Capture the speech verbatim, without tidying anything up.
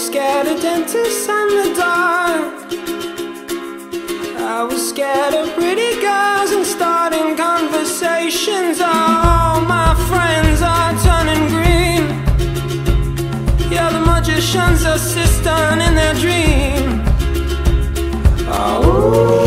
scared of dentists and the dark. I was scared of pretty girls and starting conversations. All my friends are turning green. Yeah, the magician's assistant in their dream. Oh.